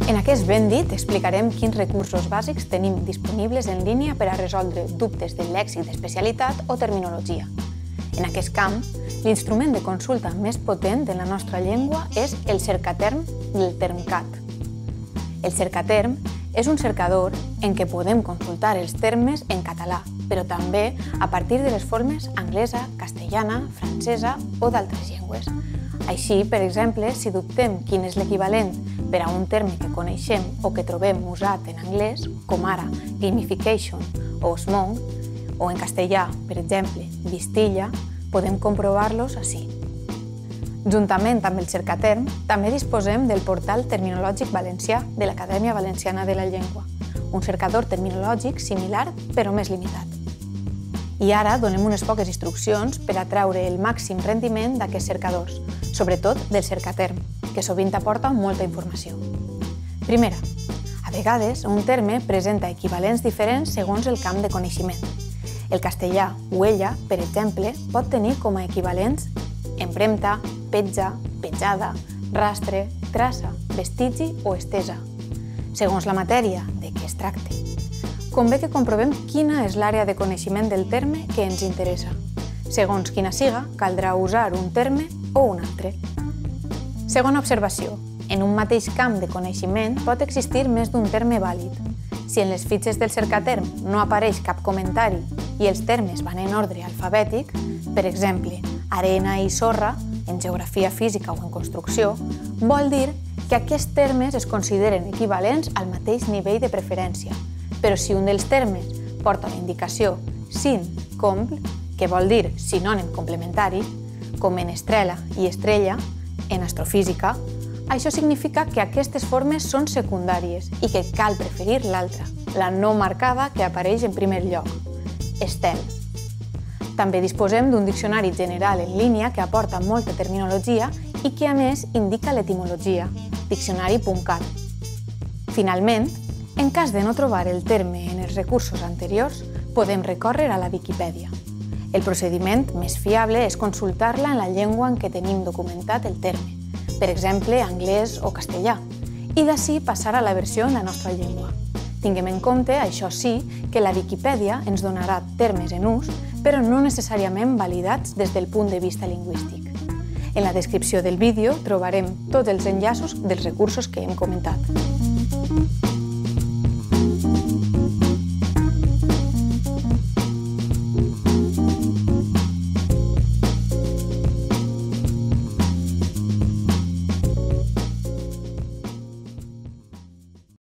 En aquest Ben Dit explicarem quins recursos bàsics tenim disponibles en línia per a resoldre dubtes del lèxic d'especialitat o terminologia. En aquest camp, l'instrument de consulta més potent de la nostra llengua és el cercaterm del Termcat. El cercaterm és un cercador en què podem consultar els termes en català, però també a partir de les formes anglesa, castellana, francesa o d'altres llengües. Així, per exemple, si dubtem quin és l'equivalent per a un terme que coneixem o que trobem usat en anglès, com ara gamification o smog, o en castellà, per exemple, vistilla, podem comprovar-los ací. Juntament amb el cercaterm, també disposem del portal terminològic valencià de l'Acadèmia Valenciana de la Llengua, un cercador terminològic similar però més limitat. I ara donem unes poques instruccions per a treure el màxim rendiment d'aquests cercadors, sobretot del cercaterm, que sovint aporta molta informació. Primera, a vegades un terme presenta equivalents diferents segons el camp de coneixement. El castellà huella, per exemple, pot tenir com a equivalents empremta, petja, petjada, rastre, traça, vestigi o estesa, segons la matèria de què es tracti. Convé que comprovem quina és l'àrea de coneixement del terme que ens interessa. Segons quina siga, caldrà usar un terme o un altre. Segona observació. En un mateix camp de coneixement pot existir més d'un terme vàlid. Si en les fitxes del cercaterm no apareix cap comentari i els termes van en ordre alfabètic, per exemple, arena i sorra, en geografia física o en construcció, vol dir que aquests termes es consideren equivalents al mateix nivell de preferència. Però si un dels termes porta la indicació sin compl, que vol dir sinònim complementari, com en estrela i estrella, en astrofísica, això significa que aquestes formes són secundàries i que cal preferir l'altra, la no marcada que apareix en primer lloc, estel. També disposem d'un diccionari general en línia que aporta molta terminologia i que, a més, indica l'etimologia, diccionari.cat. Finalment, en cas de no trobar el terme en els recursos anteriors, podem recórrer a la Viquipèdia. El procediment més fiable és consultar-la en la llengua en què tenim documentat el terme, per exemple, anglès o castellà, i d'ací passar a la versió en la nostra llengua. Tinguem en compte, això sí, que la Viquipèdia ens donarà termes en ús, però no necessàriament validats des del punt de vista lingüístic. En la descripció del vídeo trobarem tots els enllaços dels recursos que hem comentat.